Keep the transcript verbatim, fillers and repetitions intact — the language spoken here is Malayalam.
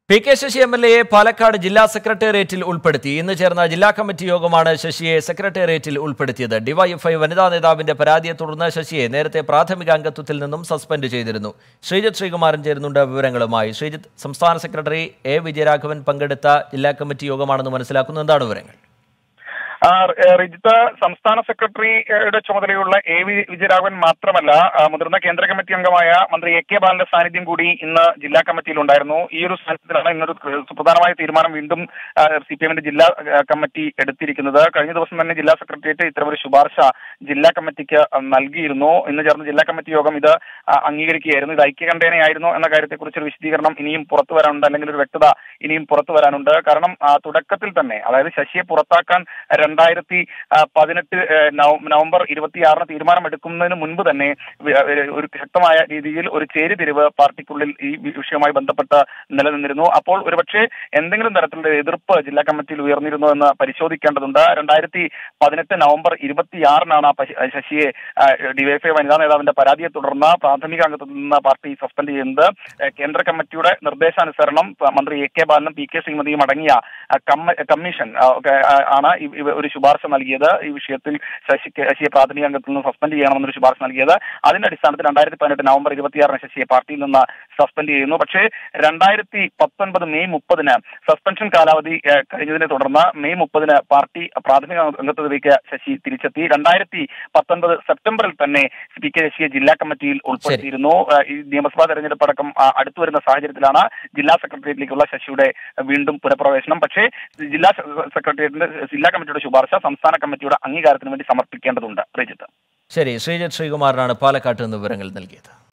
P K Sasi M L എയെ പാലക്കാട് ജില്ലാ സെക്രട്ടേറിയറ്റിൽ ഉൾപ്പെടുത്തി. ഇന്ന് ചേർന്ന ജില്ലാ കമ്മിറ്റി യോഗമാണ് ശശിയെ സെക്രട്ടേറിയറ്റിൽ ഉൾപ്പെടുത്തിയത്. ഡിവൈഎഫ്ഐ വനിതാ നേതാവിന്റെ പരാതിയെ തുടർന്ന് ശശിയെ നേരത്തെ പ്രാഥമിക അംഗത്വത്തിൽ നിന്നും സസ്പെൻഡ് ചെയ്തിരുന്നു. ശ്രീജിത്ത് ശ്രീകുമാരൻ ചേരുന്നുണ്ട് വിവരങ്ങളുമായി. ശ്രീജിത്ത്, സംസ്ഥാന സെക്രട്ടറി എ വിജയരാഘവൻ പങ്കെടുത്ത ജില്ലാ കമ്മിറ്റി യോഗമാണെന്ന് മനസ്സിലാക്കുന്നു. എന്താണ് വിവരങ്ങൾ? റിജിത്ത്, സംസ്ഥാന സെക്രട്ടറിയുടെ ചുമതലയുള്ള എ വി വിജയരാഘവൻ മാത്രമല്ല, മുതിർന്ന കേന്ദ്ര കമ്മിറ്റി അംഗമായ മന്ത്രി എ കെ ബാലന്റെ സാന്നിധ്യം കൂടി ഇന്ന് ജില്ലാ കമ്മിറ്റിയിൽ ഉണ്ടായിരുന്നു. ഈ ഒരു സാന്നിധ്യത്തിലാണ് ഇന്നൊരു സുപ്രധാനമായ തീരുമാനം വീണ്ടും സി പി എമ്മിന്റെ ജില്ലാ കമ്മിറ്റി എടുത്തിരിക്കുന്നത്. കഴിഞ്ഞ ദിവസം തന്നെ ജില്ലാ സെക്രട്ടേറിയറ്റ് ഇത്തരമൊരു ശുപാർശ ജില്ലാ കമ്മിറ്റിക്ക് നൽകിയിരുന്നു. ഇന്ന് ചേർന്ന ജില്ലാ കമ്മിറ്റി യോഗം ഇത് അംഗീകരിക്കുകയായിരുന്നു. ഇത് ഐക്യകണ്ഠേനയായിരുന്നു എന്ന കാര്യത്തെക്കുറിച്ചൊരു വിശദീകരണം ഇനിയും പുറത്തു വരാനുണ്ട്, അല്ലെങ്കിൽ ഒരു വ്യക്തത ഇനിയും പുറത്തു വരാനുണ്ട്. കാരണം തുടക്കത്തിൽ തന്നെ, അതായത് ശശിയെ പുറത്താക്കാൻ രണ്ടായിരത്തി പതിനെട്ട് നവംബർ ഇരുപത്തിയാറിന് തീരുമാനമെടുക്കുന്നതിന് മുൻപ് തന്നെ ഒരു ശക്തമായ രീതിയിൽ ഒരു ചേരിതിരിവ് പാർട്ടിക്കുള്ളിൽ ഈ വിഷയവുമായി ബന്ധപ്പെട്ട് നിലനിന്നിരുന്നു. അപ്പോൾ ഒരുപക്ഷെ എന്തെങ്കിലും തരത്തിലുള്ള എതിർപ്പ് ജില്ലാ കമ്മിറ്റിയിൽ ഉയർന്നിരുന്നു എന്ന് പരിശോധിക്കേണ്ടതുണ്ട്. രണ്ടായിരത്തി പതിനെട്ട് നവംബർ ഇരുപത്തിയാറിനാണ് ശശിയെ ഡിവൈഎഫ്ഐ വനിതാ നേതാവിന്റെ പരാതിയെ തുടർന്ന് പ്രാഥമിക അംഗത്വത്തിൽ നിന്ന് പാർട്ടി സസ്പെൻഡ് ചെയ്യുന്നത്. കേന്ദ്ര കമ്മിറ്റിയുടെ നിർദ്ദേശാനുസരണം മന്ത്രി എ കെ ബാലനും പി കെ ശ്രീമതിയും അടങ്ങിയ കമ്മീഷൻ ആണ് ഒരു ശുപാർശ നൽകിയത്. ഈ വിഷയത്തിൽ ശശിക്ക് ശശിയെ പ്രാഥമിക അംഗത്തിൽ നിന്ന് സസ്പെൻഡ് ചെയ്യണമെന്നൊരു ശുപാർശ നൽകിയത്. അതിന്റെ അടിസ്ഥാനത്തിൽ രണ്ടായിരത്തി പതിനെട്ട് നവംബർ ഇരുപത്തിയാറിന് ശശിയെ പാർട്ടിയിൽ നിന്ന് സസ്പെൻഡ് ചെയ്യുന്നു. പക്ഷേ രണ്ടായിരത്തി പത്തൊൻപത് മെയ് മുപ്പതിന് സസ്പെൻഷൻ കാലാവധി കഴിഞ്ഞതിനെ തുടർന്ന് മെയ് മുപ്പതിന് പാർട്ടി പ്രാഥമിക അംഗത്വത്തിലേക്ക് ശശി തിരിച്ചെത്തി. രണ്ടായിരത്തി പത്തൊൻപത് സെപ്റ്റംബറിൽ തന്നെ പി കെ ശശിയെ ജില്ലാ കമ്മിറ്റിയിൽ ഉൾപ്പെടുത്തിയിരുന്നു. ഈ നിയമസഭാ തെരഞ്ഞെടുപ്പ് അടക്കം അടുത്തു വരുന്ന സാഹചര്യത്തിലാണ് ജില്ലാ സെക്രട്ടേറിയറ്റിലേക്കുള്ള ശശിയുടെ വീണ്ടും പുനഃപ്രവേശനം. പക്ഷേ ജില്ലാ സെക്രട്ടേറിയറ്റിന്റെ ജില്ലാ കമ്മിറ്റിയുടെ ശുപാർശ സംസ്ഥാന കമ്മിറ്റിയുടെ അംഗീകാരത്തിന് വേണ്ടി സമർപ്പിക്കേണ്ടതുണ്ട്. ശ്രീജിത്ത്. ശരി, ശ്രീജിത്ത് ശ്രീകുമാരനാണ് പാലക്കാട്ട് നിന്ന് വിവരങ്ങൾ നൽകിയത്.